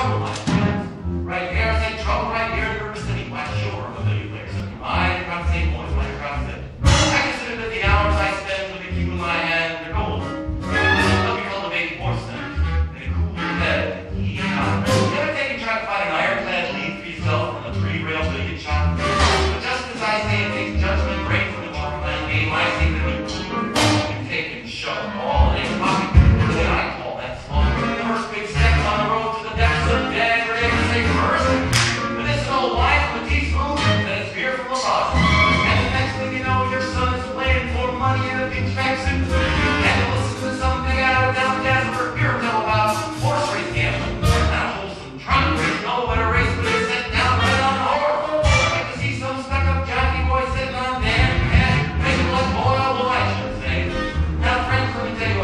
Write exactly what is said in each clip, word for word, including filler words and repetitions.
trouble, my friend. Right here, I say trouble right here in the River City, West Shore of the Million Lakes. I across the same boys, I across it. I consider that the hours I spend with the cue in my hand are gold. Let me cultivate porcelain and a cool head. Yeah. You ever take and try to find an ironclad lead for yourself from a three-rail billiard shop? But just as I say it takes judgment break from the chalkland game, I say that you can take and shove all in your pocket. Then I call that slaughter. The first big step on the road to the depths of dead, ready to say first. Medicinal wine from a teaspoon, then it's beer from a bottle. And the next thing you know, your son is playing for money in a big tracksuit. And to listen to some big out of town jazz or beer tell about horse race gambling. And a wholesome trunk race, no better race when you sit down right on the horse. Like to see some stuck-up jockey boy sitting on damn cash, making less boil the light, should say. Now, friends, let me tell you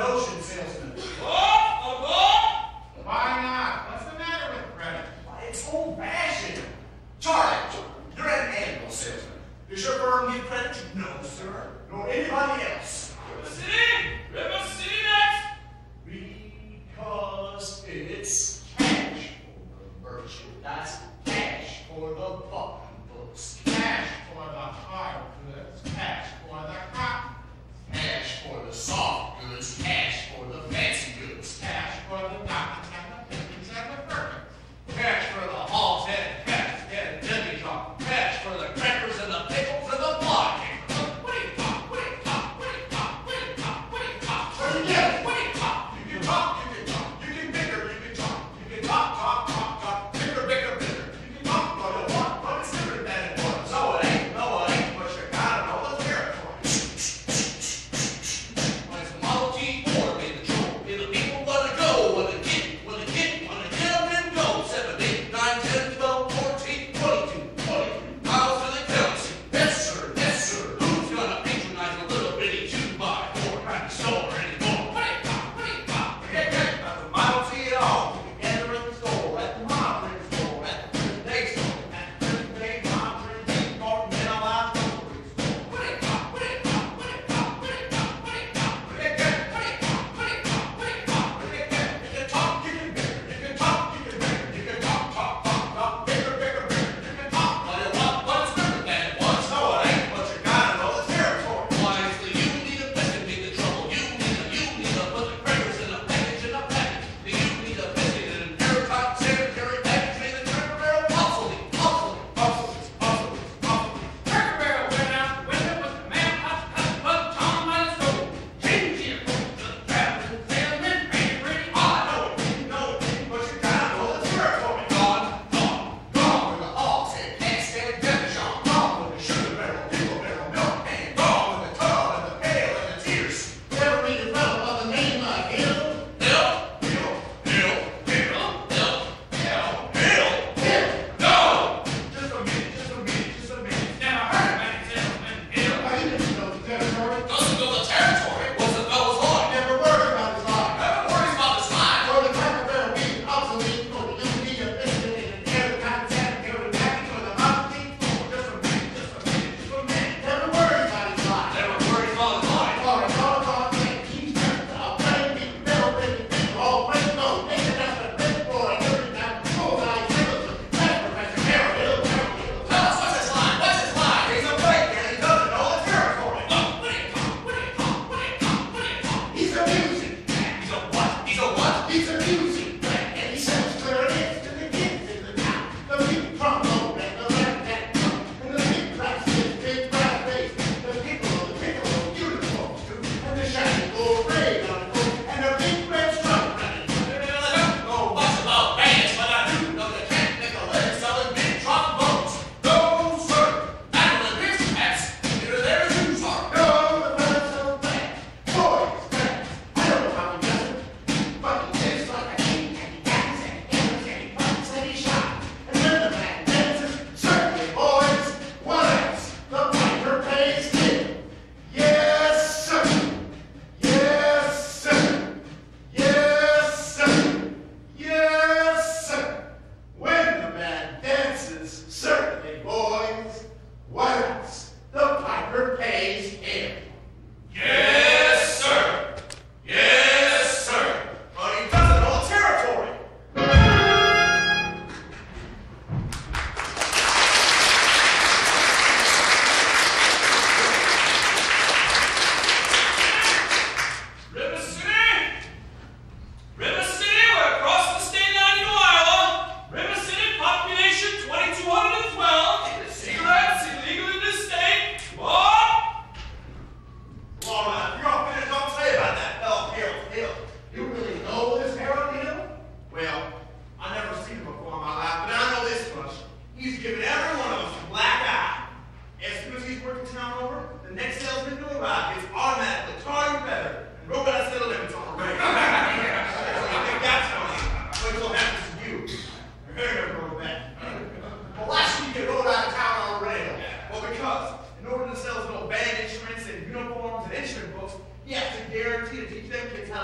notion, salesman. What? A book? Why not? What's the matter with credit? Why, it's old-fashioned. Charlie, you're an animal salesman. Does your firm give credit? No, sir. Nor anybody else. River City! River City next! Because it's cash for the virtue. That's cash for the pocketbooks. Cash for the hard goods. Cash for the cotton. Cash for the soft goods. Cash for the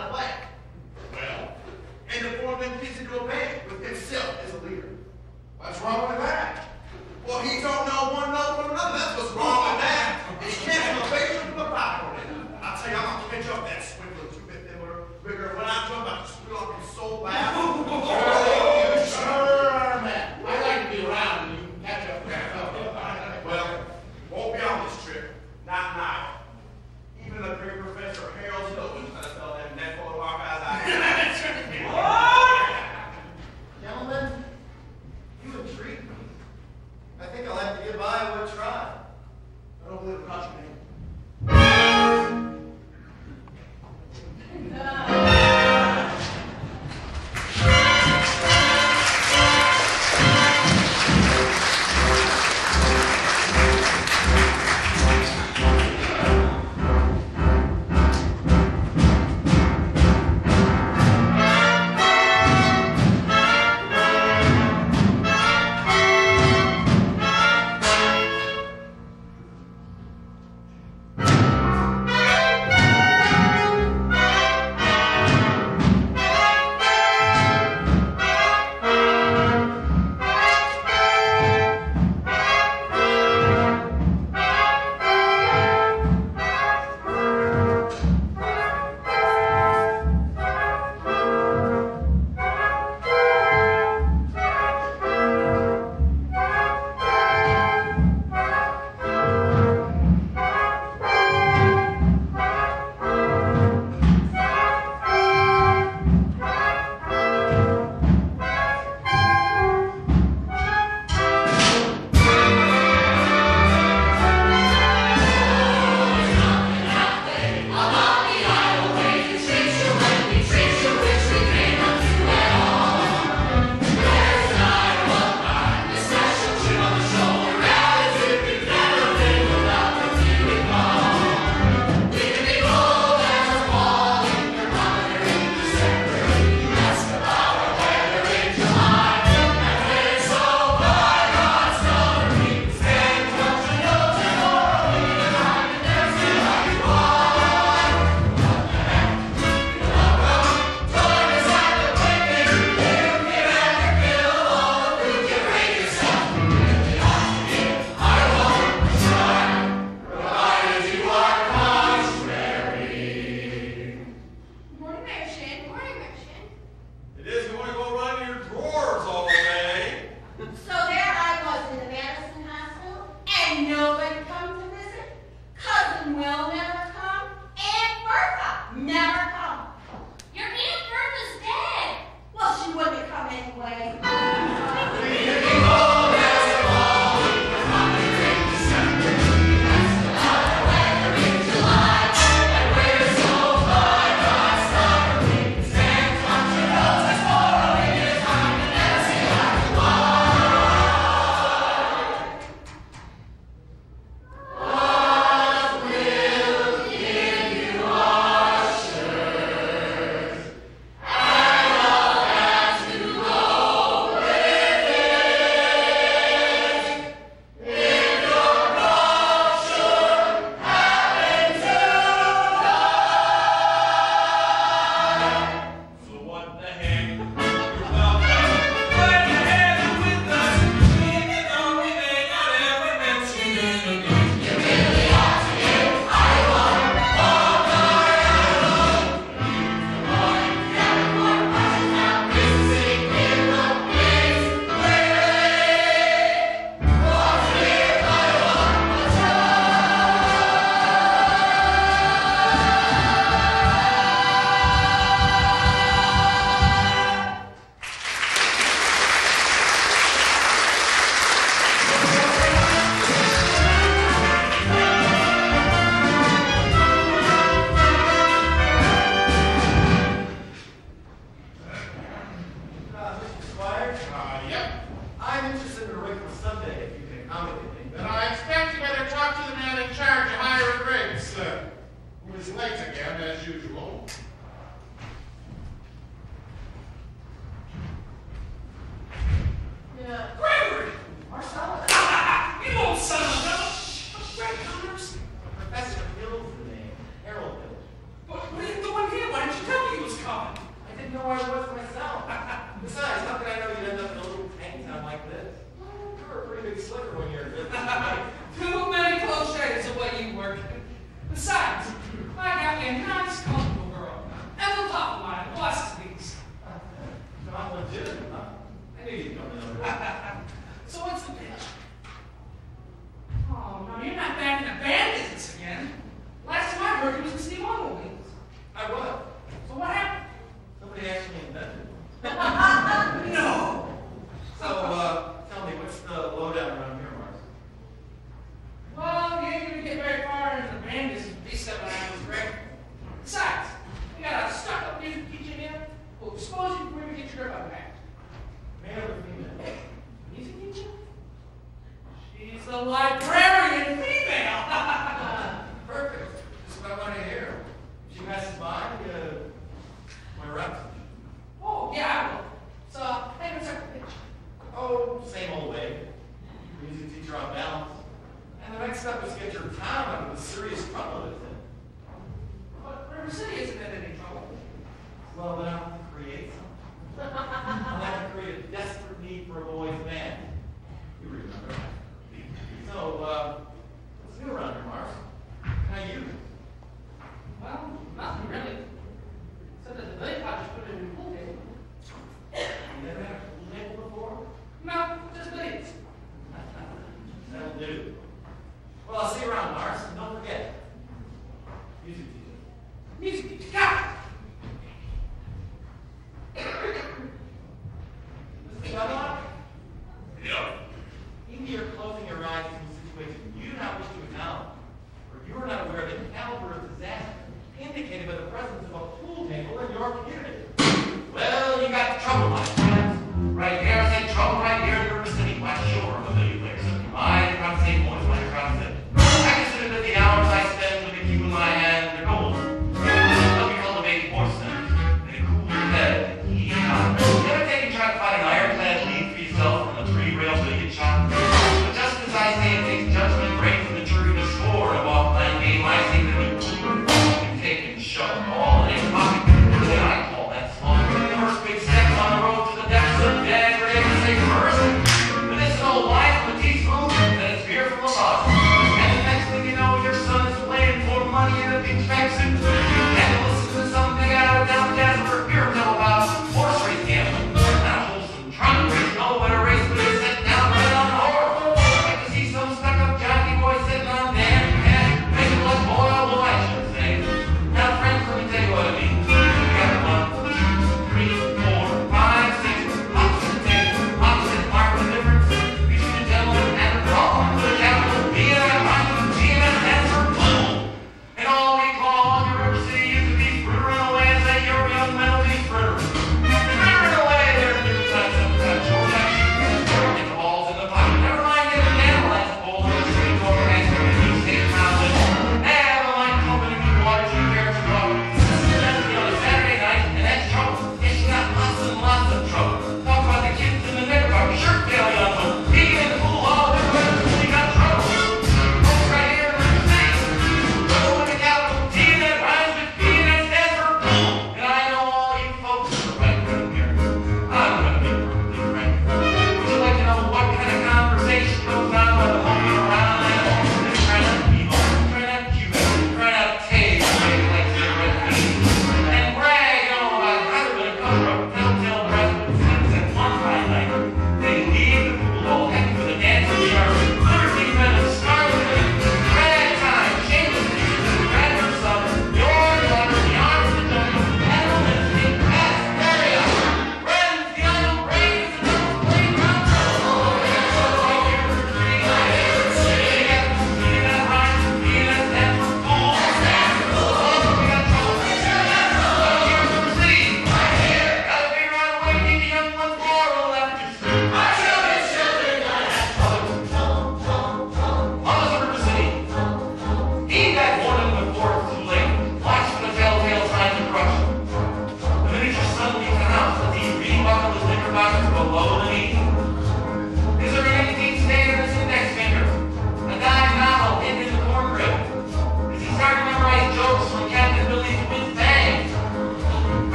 line of play. Well, And the four of them kids into a band with himself as a leader. what's wrong with that? Well, he don't know one note from another. That's what's wrong with that. He can't have a picture from a Bible. I tell you, I'm gonna catch up that sprinkler two bit thinner, bigger. When I jump out the screw up and so loud. You sure are, man. I like to be around and you can catch up with yourself. Well, won't be on this trip. Not now. Even the great Professor Harold Snowden let us know that in that photo archive even know where I was myself. Besides, how could I know you'd end up in a little tank town like this? You're a pretty big slicker when you're a business. Too many close shaves of what you work. Besides, I got me a nice, comfortable girl. And on top of mine, what's these? Not legitimate, huh? I knew you'd come to know that. So what's the pitch? Oh, no, you're not back in the band business again. Last time I heard you was in Steve Automobiles. I was. So what happened? Somebody actually invented it. No! So, uh, tell me, what's the lowdown around here, Mars? Well, you ain't gonna get very far into the band business with these seven hours, Greg. Besides, we got a stuck-up music teacher here who'll expose you before you get your grip on back. Male or female? Music teacher? She's the librarian female! Perfect. Just what I want to hear. If she passes by, uh, my rep. Oh, yeah, I will. So, hey, what's our pitch? Oh, same old way. Music teacher on balance. And the next step is get your town out of the serious trouble it's in. But River City isn't in any trouble. Well, then I'll create something. I'll have to create a desperate need for a boys' band. You remember. So, uh,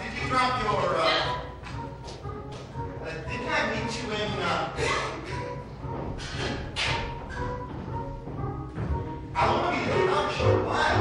did you drop your, uh, uh didn't I meet you in, uh, I want to be the introduction. Why?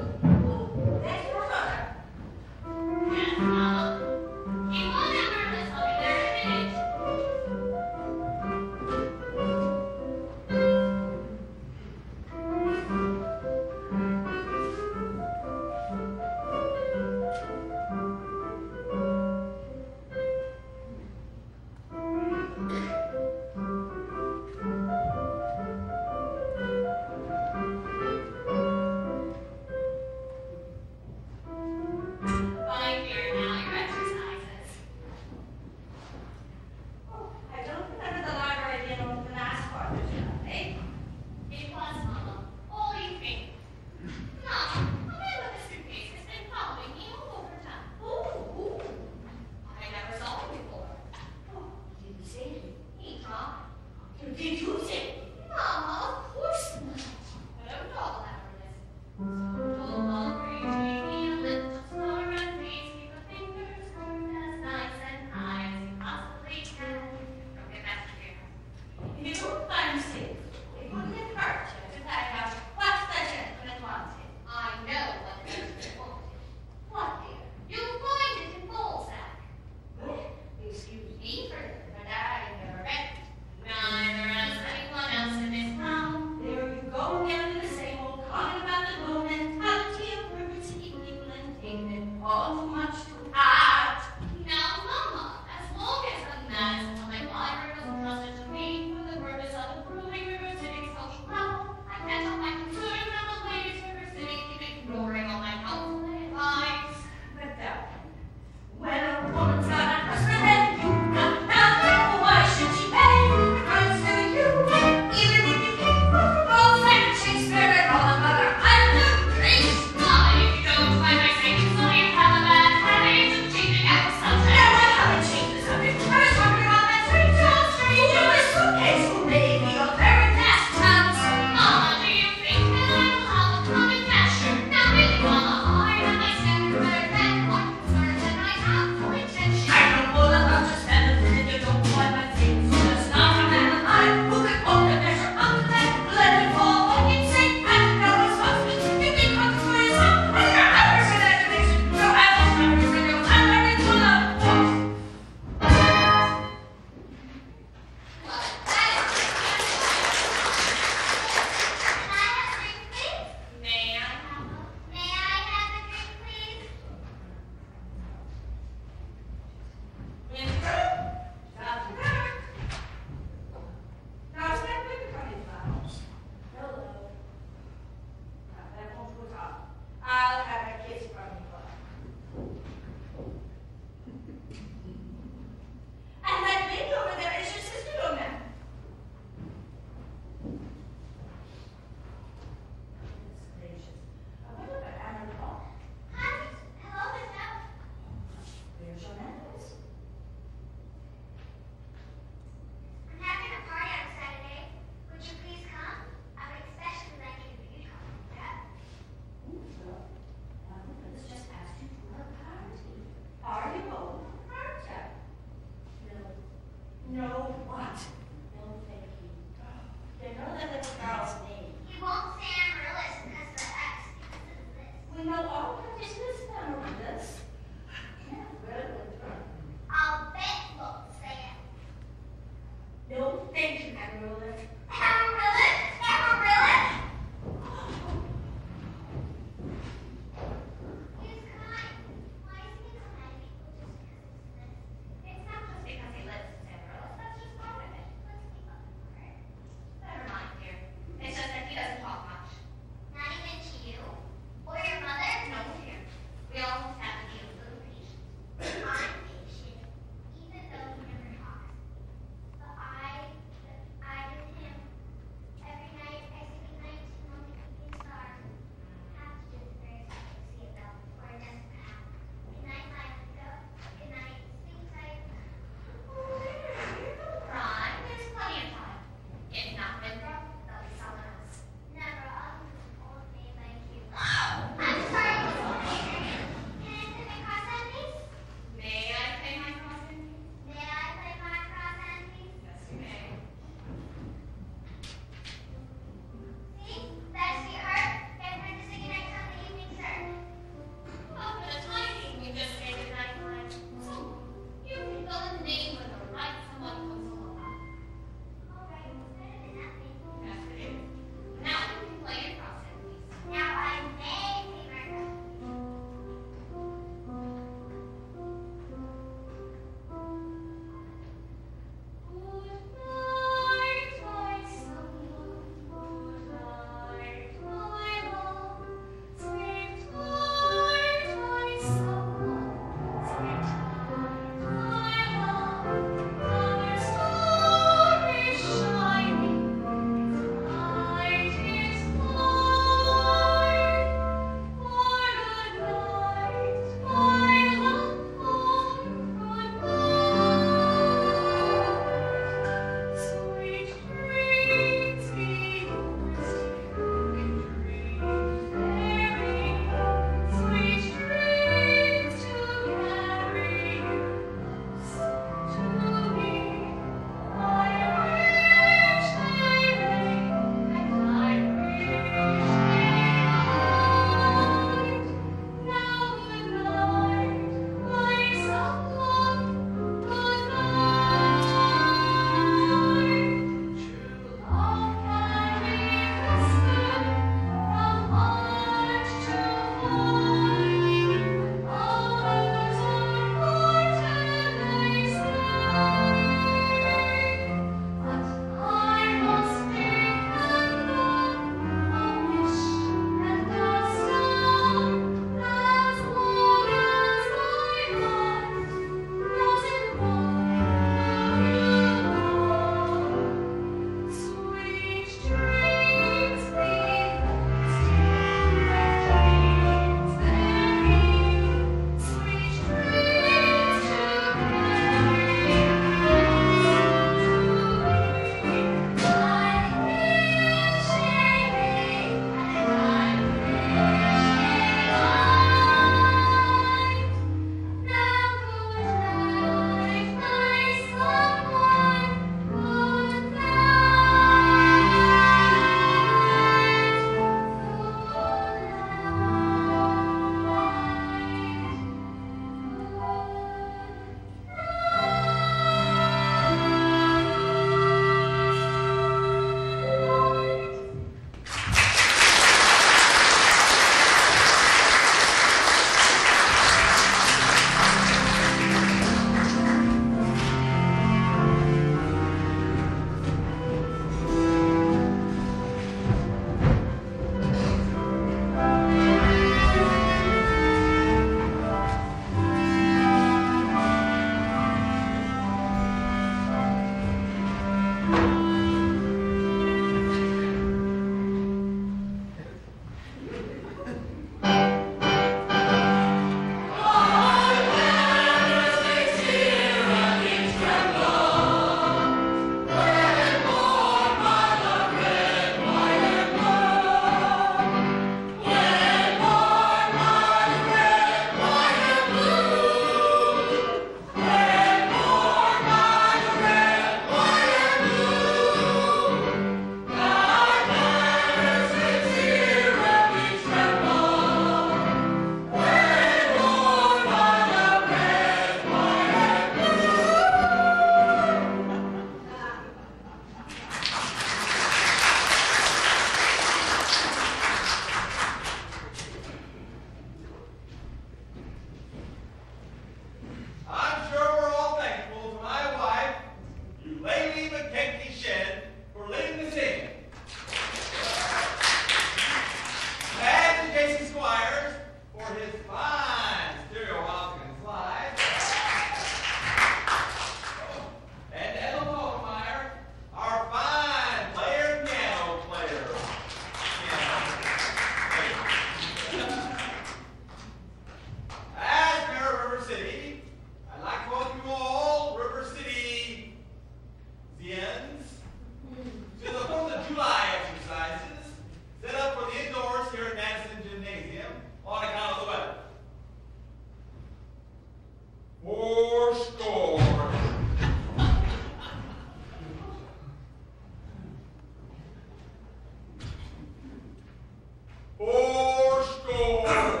Four score.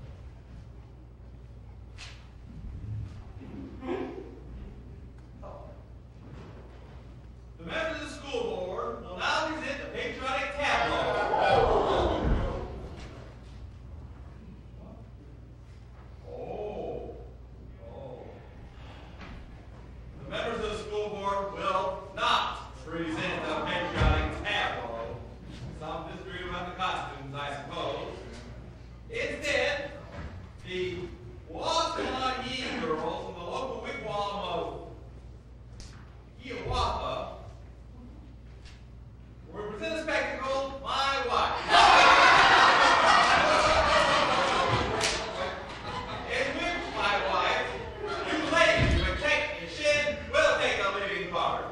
The members of the school board will now present the patriotic tableau. Oh. Oh. The members of the school board will not present the patriotic tableau. Some disagree about the costumes, I suppose. Instead, the Waskanae girls from the local wigwam of Hiawatha will present a spectacle, My Wife. In which my wife, you ladies with Kate and Shin, will take a leading part.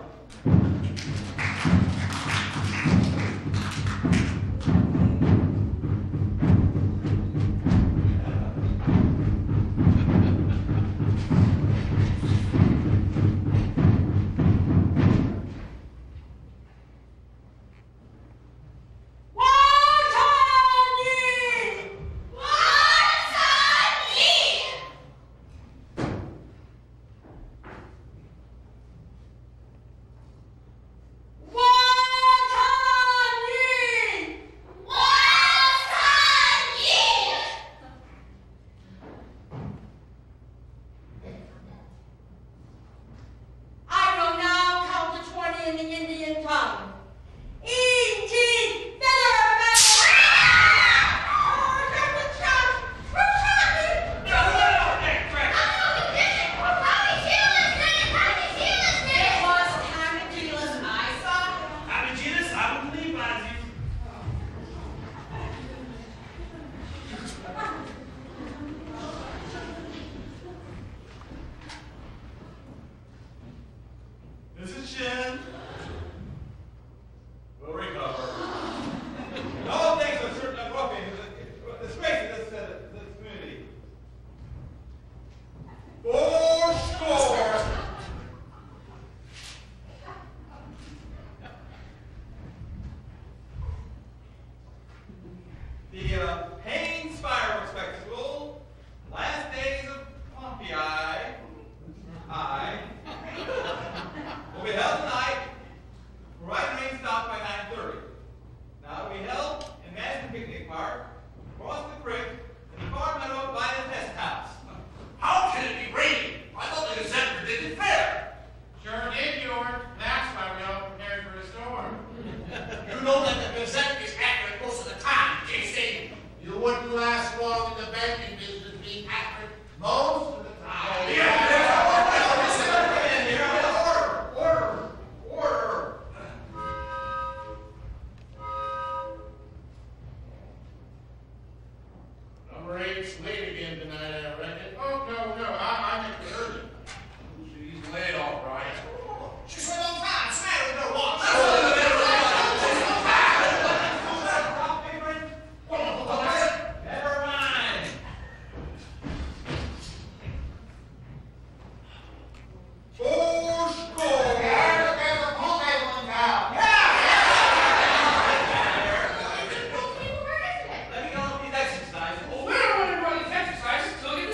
Missus Shin will recover. No one thinks of certain appropriate disgrace in this, uh, this community. Four score. The uh, Haynes Fireworks Spectacle, Last Days of Pompeii, I, will be held tonight, provided rain stops by nine thirty. Now it will be held in Madison Picnic Park, across the creek, in the far meadow by the test house. How can it be raining? I thought the Gazette predicted fair. Sure did, George. That's why we all prepared for a storm. You know that the Gazette is accurate most of the time, J C. You wouldn't last long in the banking business being accurate most of the time. Yeah. Order, order, order. Number eight's late again tonight, I reckon. Oh, no, no, I, I think it's early. She's late, all right. She's right on time. What's the matter with her watch? Never mind. Four score. There's a pool table in town. Let me go with these exercises. Well, we don't want to run these exercises until we get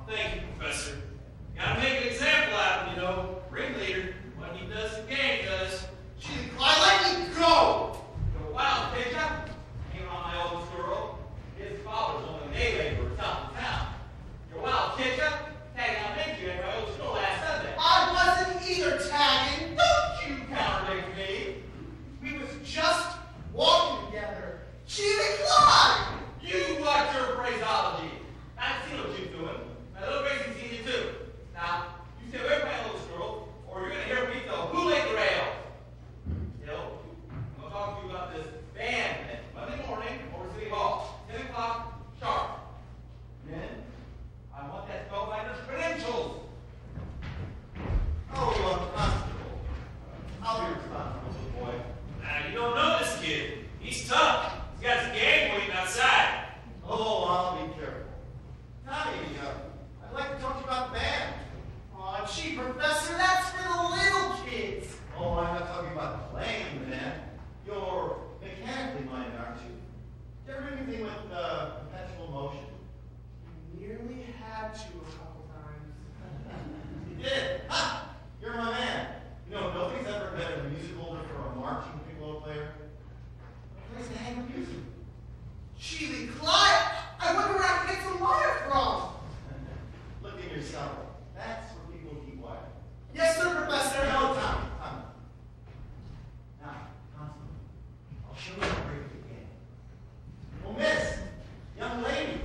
thank you, Professor. Gotta make an example out of him, you know. Ringleader, what he does the game does. Gee, Clyde, let me go! Go wild, Ketchup. Came on my oldest girl. His father's only an day laborer south of town. You're wild, Ketchup. Tagging out Benji at my old school last Sunday. I wasn't either tagging. Don't you contradict me. We was just walking together. Gee, Clyde! You watch your phraseology. I've seen what you're doing. My little Gracie's seen you too. Now, you stay away from my little squirrel, or you're going to hear me tell who laid the rail. Hill, I'm going to talk to you about this band event Monday morning over City Hall, ten o'clock sharp. Then, I want that spellbinder's credentials. Oh, uh, Constable. I'll be responsible, little boy. Now, you don't know this kid. He's tough. He's got his game waiting outside. Oh, I'll be careful. Tommy, uh, I'd like to talk to you about the band. Aw, gee, Professor, that's for the little kids. Oh, I'm not talking about playing in the band. You're mechanically minded, aren't you? You ever do anything with uh, perpetual motion? Nearly had to a couple times. You did? Ha! You're my man. You know, nobody's ever been a music holder for a marching piccolo player. A place to hang with music. Gee, Clyde, I wonder where I can get some water from. Look at yourself. That's where people keep water. Yes, sir, Professor. No, Tommy, Tommy. Now, Constable, I'll show you how great you can. Well, miss, young lady.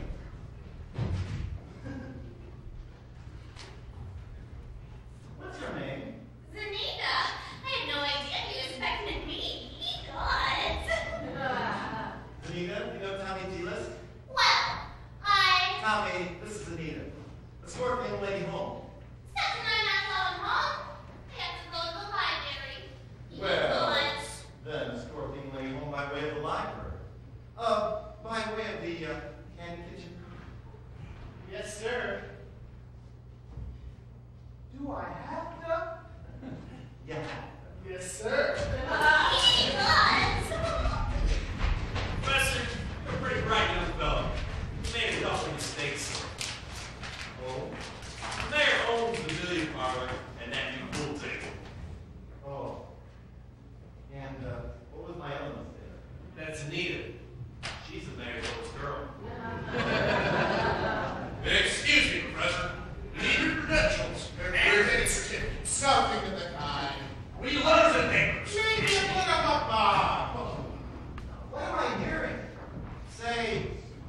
What's your name? Zanita, I had no idea he was expecting me. He got. Anita, you know Tommy D-List? Well, I. Tommy, this is Anita. Escort the young lady home. Except when I'm not going home. I have to go to the library. You Well, got. then escort the young lady home by way of the library. Uh, by way of the uh, candy kitchen. Yes, sir. Do I have to? Yeah. Yes, sir. He got. Professor, you're a pretty bright young fellow. You made a couple mistakes. Oh? The mayor owns the billiard parlor and that new pool table. Oh. And uh, what was my other mistake? That's Anita. She's the mayor's oldest girl. Excuse me, Professor. Need your credentials. Everything certificate. Something of the kind. We letters and papers. What am I hearing? Say,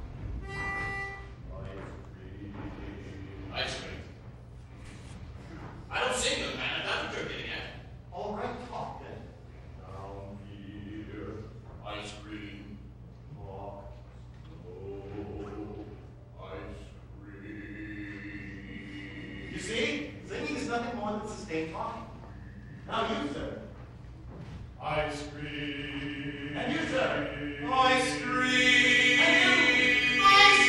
Ice cream. I don't sing them, man. That's what you're getting at. all right, talk then. Down here, ice cream. Talk. Oh, ice cream. You see, singing is nothing more than sustained talking. Now you, sir. Ice cream. And you, sir. Ice cream. And you. Ice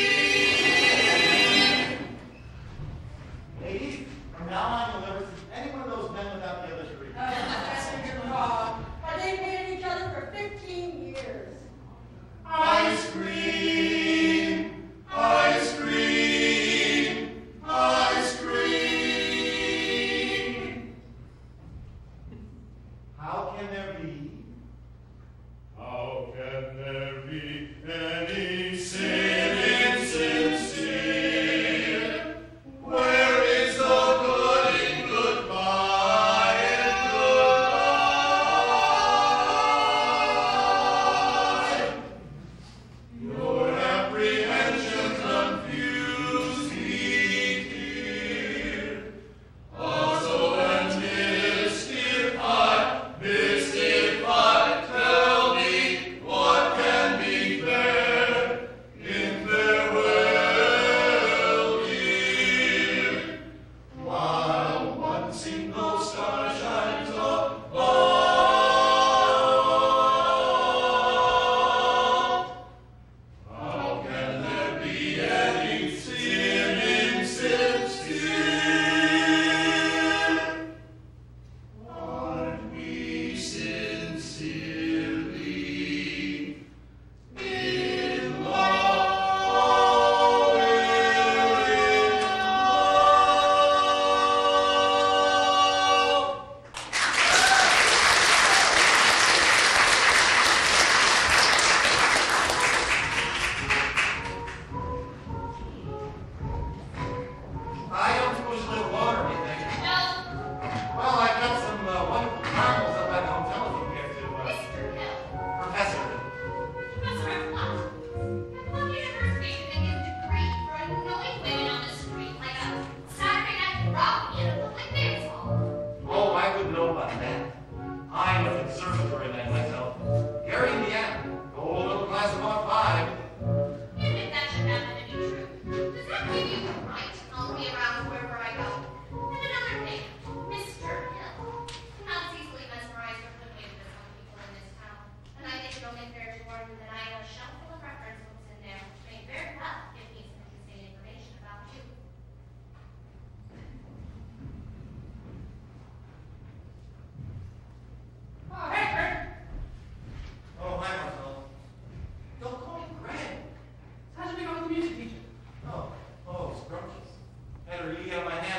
cream. Ladies, from now on, you'll never see any one of those men without the other degree. Oh, Professor, you're wrong. But they've hated each other for fifteen years. Ice cream. Ice cream. Ice cream. How can there be? How can there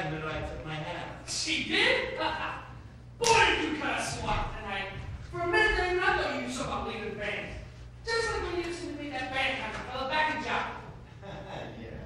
band the minute I took my hat. She did? Boy, did you cut a swat tonight. For a minute there, I thought you were so about leaving the band. Just like when you used to be that band kind of fella back in job. Yeah.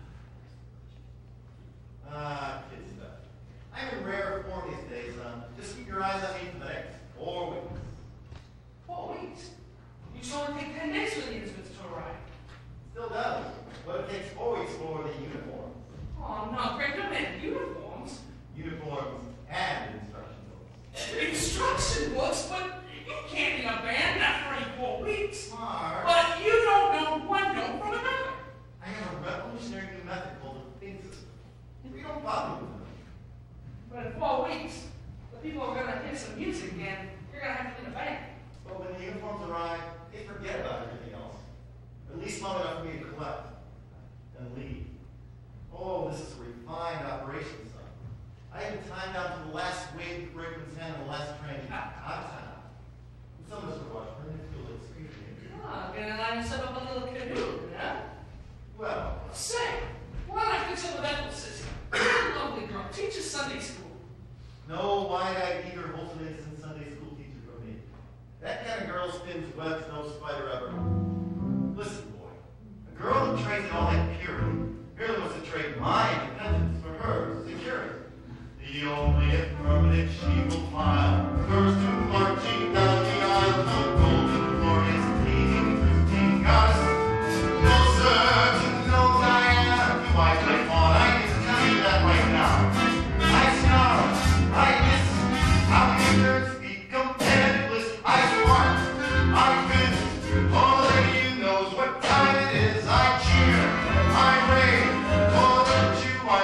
Ah, kid stuff. I'm in rare form these days, son. Just keep your eyes on me for the next four weeks. Four weeks? You should only take ten days for the instruments to arrive. Still does, but it takes four weeks for the uniforms. Oh, no, Greg, don't make uniforms. Uniforms and instruction books. Instruction books? But you can't be in a band after only four weeks. Mark. But you don't know one note from another. I have a revolutionary new method called the thing system. We don't bother with them. But in four weeks, the people are going to hear some music again. You're going to have to leave a band. But when the uniforms arrive, they forget about everything else. At least long enough for me to collect and leave. Oh, this is a refined operation, son. I even timed down to the last wave to Brakeman's hand on the last train out of town. Some of us are watching, and they feel like screaming. Oh, going to line yourself up a little canoe, huh? Well, Say, why not fix up a medical system? That lovely girl teaches Sunday school. no wide-eyed, eager, wholesome, innocent Sunday school teacher from me. That kind of girl spins webs no spider ever. Listen, boy, a girl who trades in all that purity merely wants to trade my independence for her security. The only affirmative she will file refers to marching down the aisle of golden, glorious, pleasing, pristine goddess. No, sir, to no Diana, do I play fawn. I can tell you that right now. I snarl, I hiss, how ignorance become penniless. I spark, I fizz, all of you knows what time it is. I cheer, I rave, oh, don't you, I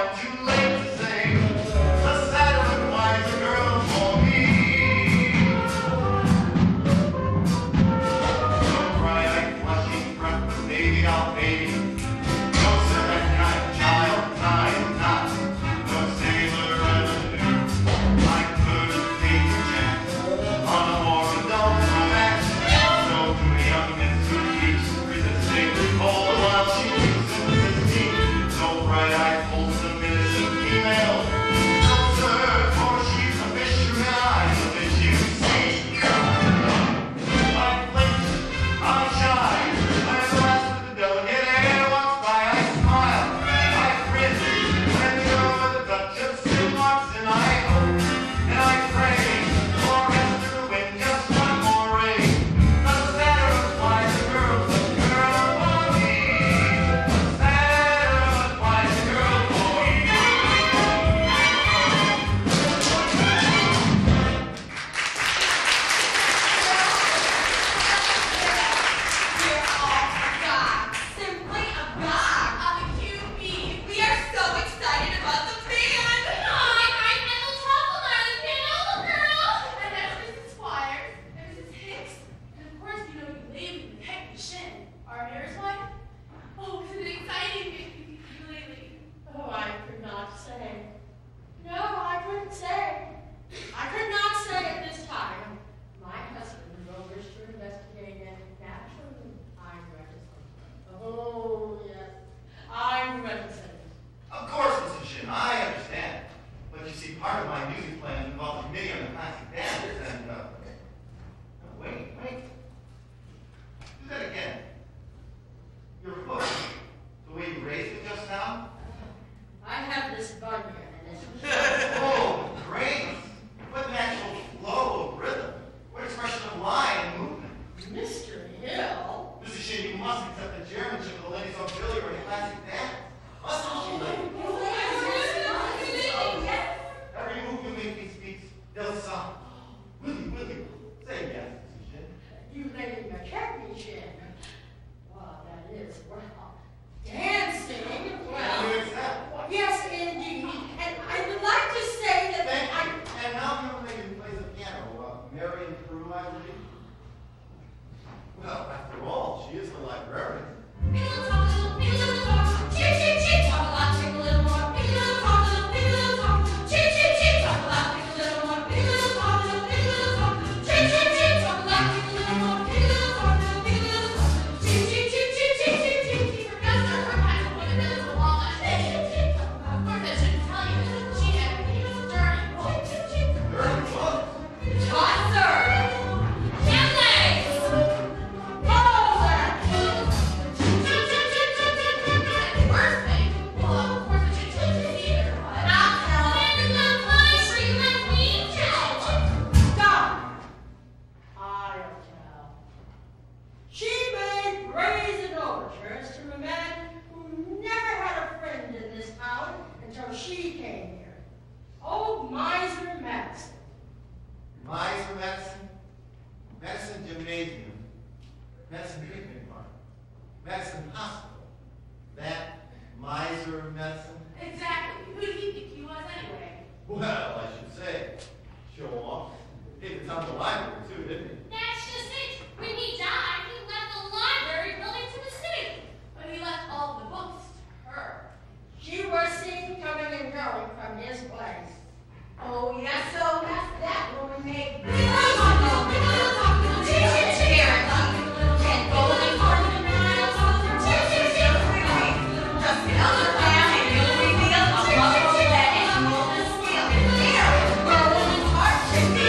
medicine, medicine gymnasium, medicine treatment park, medicine hospital, that miser medicine. Exactly. Who did he think he was anyway? Well, I should say, show off. He was on the library too, didn't he? That's just it. When he died, he left the library building to the city. But he left all the books to her. She was seen coming and going from his place. Oh, yes, so that's that woman made. Just another man and you'll reveal a bubble that is more than skill. Here, where a woman's heart should be.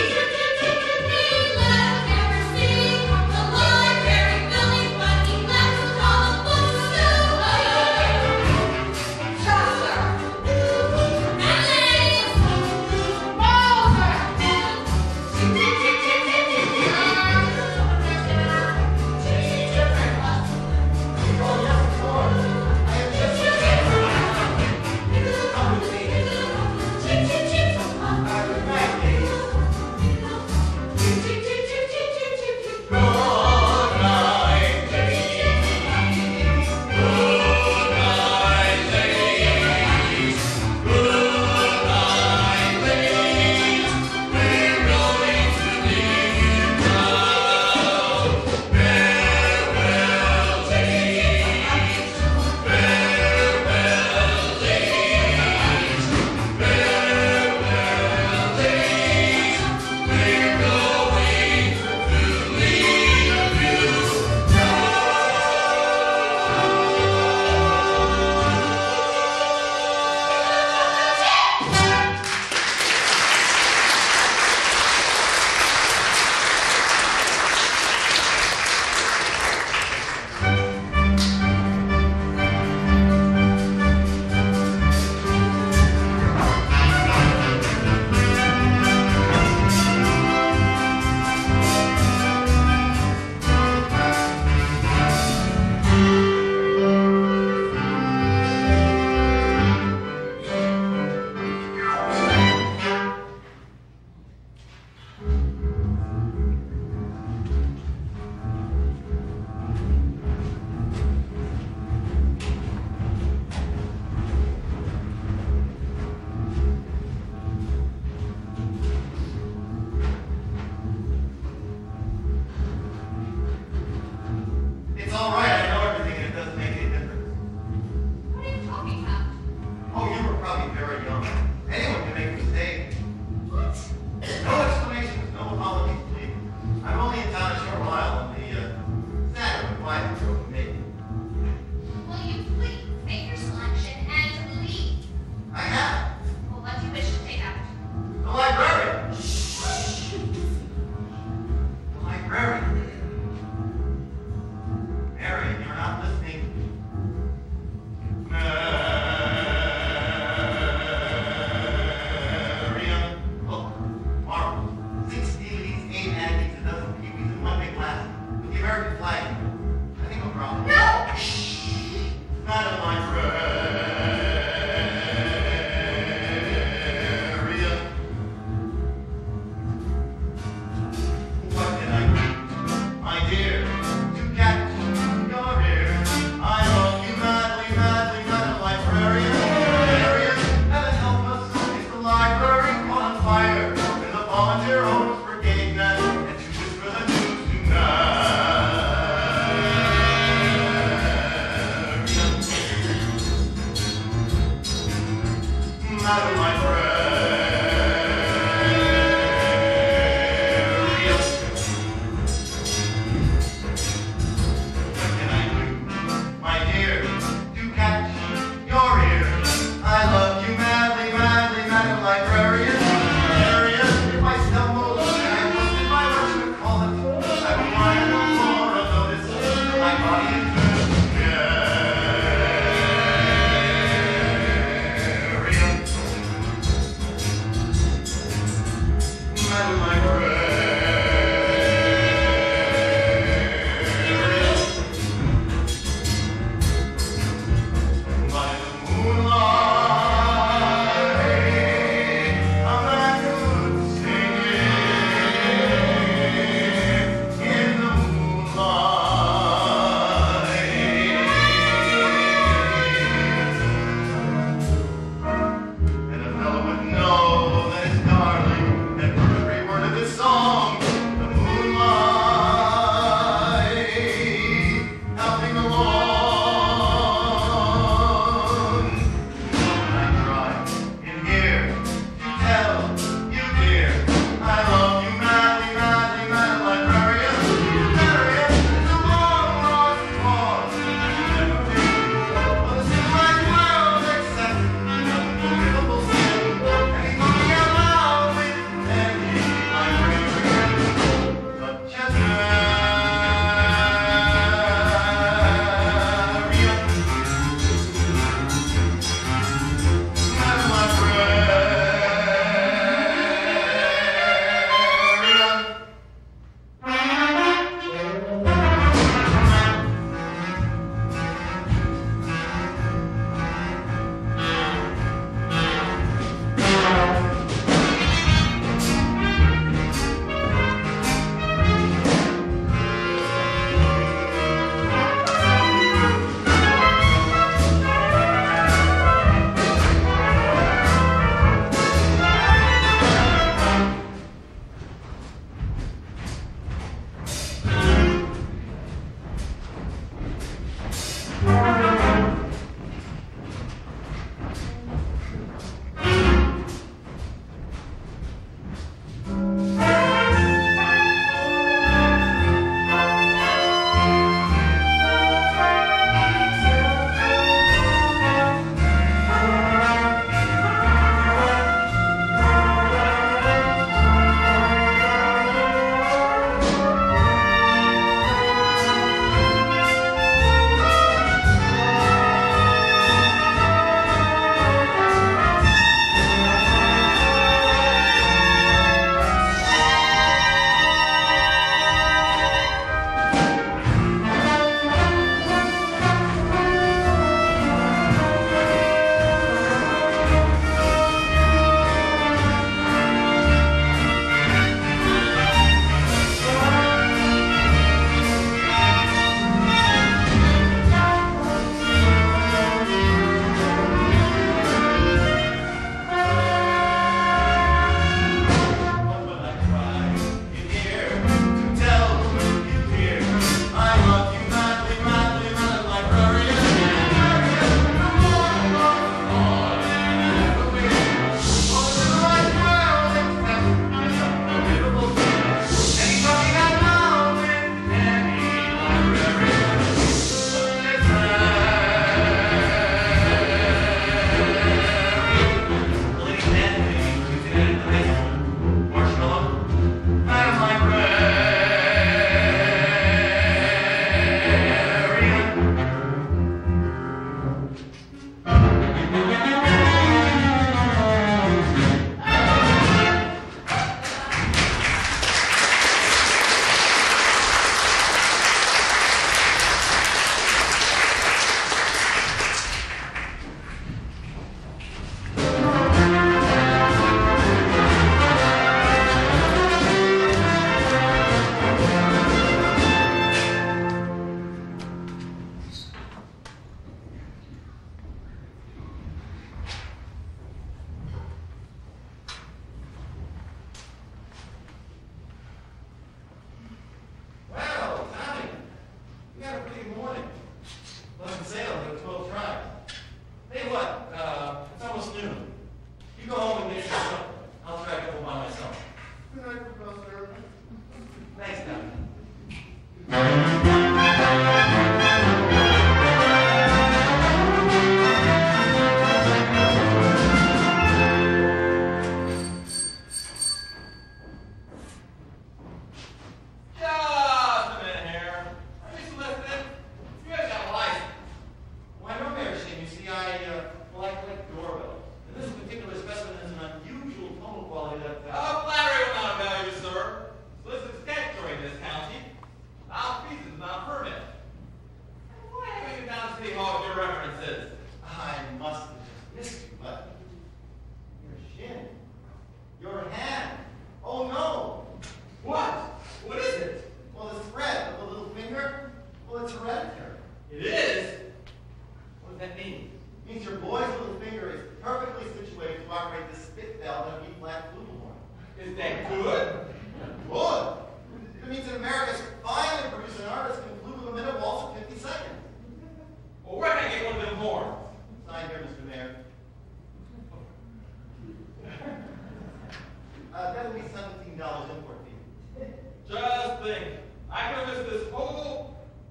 that good? Good. It means that America's finally producing an artist can flew with a minute waltz in fifty seconds. Well, where can I get one of them horns? Sign here, Mister Mayor. Uh, that'll be seventeen dollars import fee. Just think. I could have missed this whole...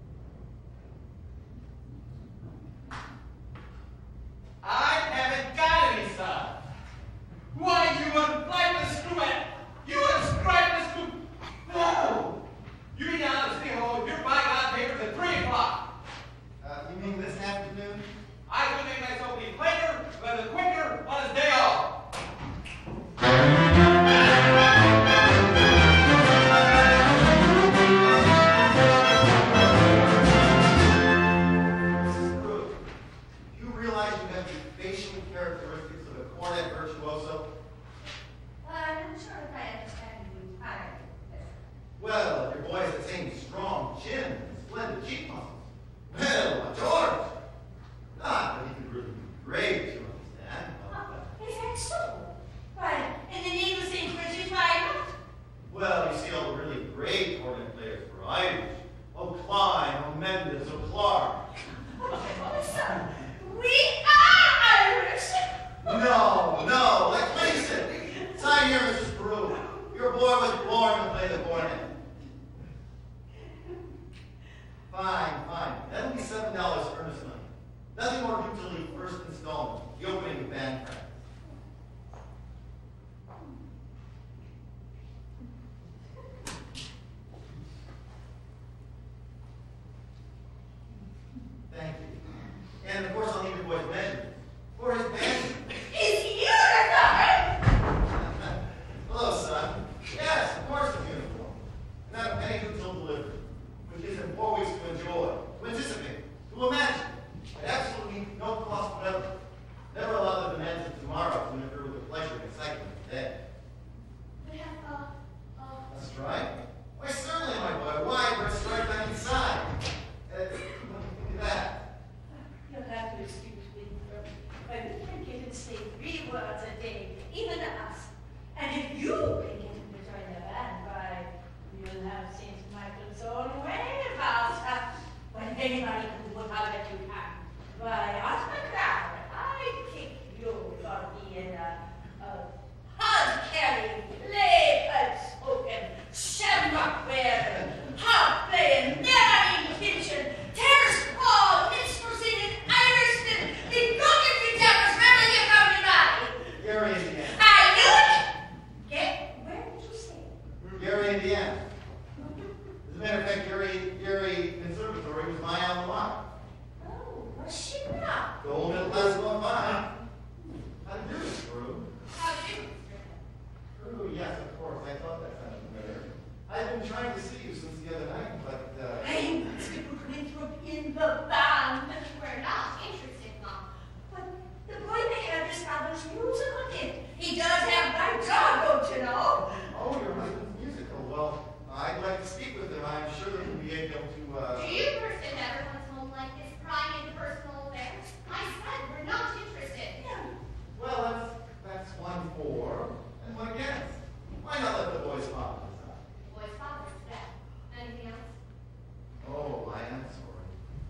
I haven't got any son. Why, you unflightless screw-at! You unscribeless screw... No! You mean down to the City Hall with your bygone papers at three o'clock? Uh, you mean this afternoon? I would make myself be later rather quicker on his day off. Screw. Do you realize you have the facial characteristics of a cornet virtuoso? I'm not sure if I understand you entirely. Well, your boy has the same strong chin and splendid cheek muscles. Well, George! Not that he could really be great, you understand. Oh, is that so? Why, in the name of Saint Bridget, why not? Well, you see all the really great cornet players were Irish. Oh, Klein, oh, Mendes, oh, Clark. Oh, son, we are Irish! No, no, let's face it. Sign here, Missus Peru. Your boy was born to play the cornet. Fine, fine. That'll be seven dollars earnest money. Nothing more due till the first installment, the opening of band practice. Thank you. And of course, I'll need your boy's measurements for his band. Is uniform! Hello, son. Yes, of course it's uniform. Not a penny until delivery, which gives him four weeks to enjoy, to anticipate, to imagine, at absolutely no cost whatever. Never allow the demands of tomorrow to interfere with the pleasure and excitement of today. We have, uh, uh, A strike? Why, certainly, my boy. Why? We're a strike back inside. Uh, look at that. You'll have to excuse me, but we can't get him to say three words a day, even to us. And if you can get him to join the band, why, you'll have Saint Michael's own way about us. When anybody can do what I bet you can. Why, Oscar Crowder, I think you for being a, a hard-carrying, play-spoken, shamrock-wearing, harp-playing, marrying kitchen, terrace-wall, minstrel-singing Irishman, the broken guitarist rather you from me by. Gary, Indiana. I knew it! Get, where did you say? Gary, Indiana. As a matter of fact, Gary, Gary Conservatory was my alma mater. Oh, was she now? The old middle class going fine. How do you do this, Drew? how do you? Drew, yes, of course. I thought that sounded familiar. I've been trying to see you since the other night, but, uh... I must be put Winthrop in the band. We're not interested, Mom. But the boy may have his father's musical gift. He does have my job, don't you know? Oh, your husband's musical. Well, I'd like to speak with him. I'm sure that we'll be able to, uh... Do you person everyone's home like this, prying into personal affairs? I said we're not interested. Well, that's, that's one for and one against. Why not let the boy's father decide? The boy's father's dead. Anything else? Oh, I am sorry.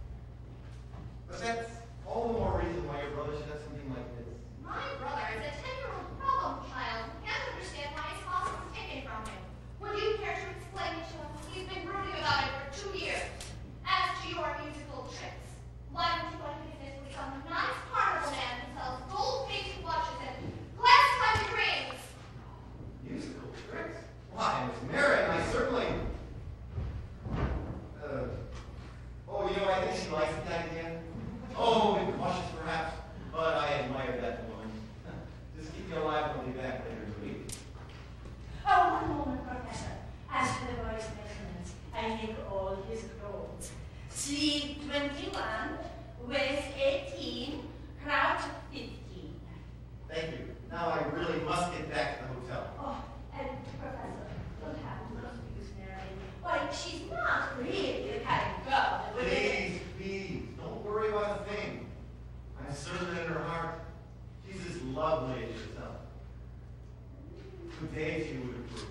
But that's all the more reason why your brother should have something like this. My brother is a ten-year-old problem child who can't understand why his father was taken from him. Would you care to explain it to us? He's been brooding about it for two years. As to your musical tricks, why don't you go to business with some nice carnival man who sells gold-painted watches and glass-flatted rings? Musical tricks? Why, Miss Mary, I certainly... Uh, oh, you know, I think she likes the idea. Oh, a bit cautious perhaps, but I admire that woman. Just keep me alive and I'll be back later in the week. Oh, one moment, Professor. As for the boy's measurements, I make all his clothes. Sleeve twenty-one, waist eighteen, crouch fifteen. Thank you. Now I really must get back to the hotel. Oh, and Professor, don't have to excuse Mary. Why, she's not really the kind of girl that would... Please, please, don't worry about a thing. I'm certain that in her heart, she's as lovely as yourself. The deity would approve.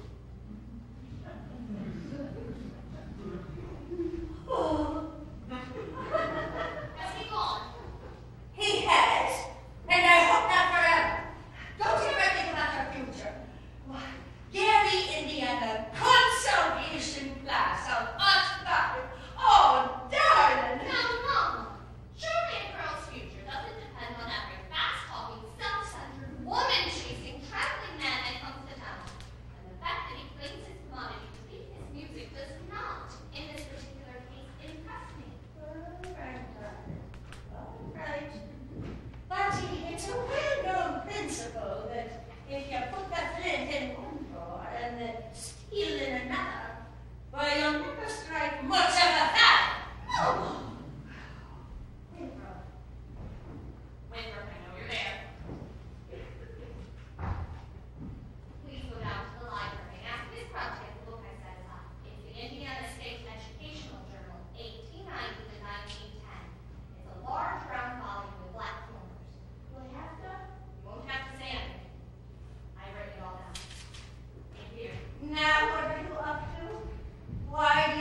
Oh, Has he gone? he has, and I hope not forever. Don't you ever think about your future. Why, Gary, Indiana, conservation class of art garden. Oh, darling. Now, Mama, surely a girl's future doesn't depend on every fast-talking, self-centered, woman-chasing, traveling man that comes to town. And the fact that he claims his commodity to be his music does not, in this particular case, impress me. All right, darling. All right. But it's a well-known principle that if you put the flint in one drawer and the steel in another, why, you'll never strike much of a hat. Oh. Winthrop. Winthrop, I know you're there. Please go down to the library and ask Miss Crouch to get the book I set aside. It's the Indiana State Educational Journal, eighteen ninety to nineteen ten. It's a large round volume with black corners. Do I have to? You won't have to say anything. I wrote it all down. In here. Now what are you up to? Why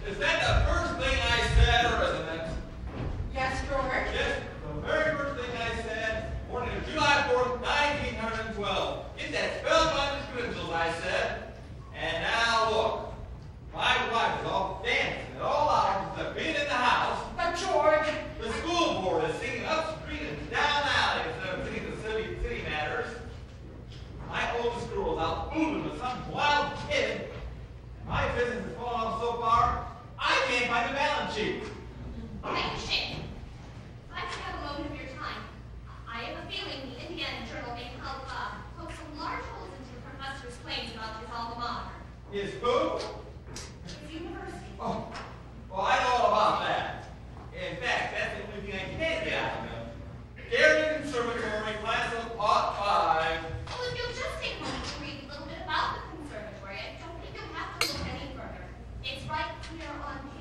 Is that the first thing I said, or isn't it? Yes, George. Yes, the very first thing I said, morning of July fourth, nineteen twelve. Get that spellbinding credentials, I said. And now look, my wife is all dancing at all hours of being in the house. But George, The school board is singing up street and down alley instead of singing the city, city matters. My oldest girl is out fooling with some wild kid. And my business has fallen off so far, I can't find a balance sheet. Make a shit. If I could have a moment of your time, I have a feeling the Indiana Journal may help uh, poke some large holes into the professor's claims about his alma mater, Is who? his university. Oh, well, I know all about that. In fact, that's the only thing I can get out of him. Gary Conservatory, class of part five. Well, if you'll just take a moment to read a little bit about the conservatory, I don't think you'll have to look any further. It's right here on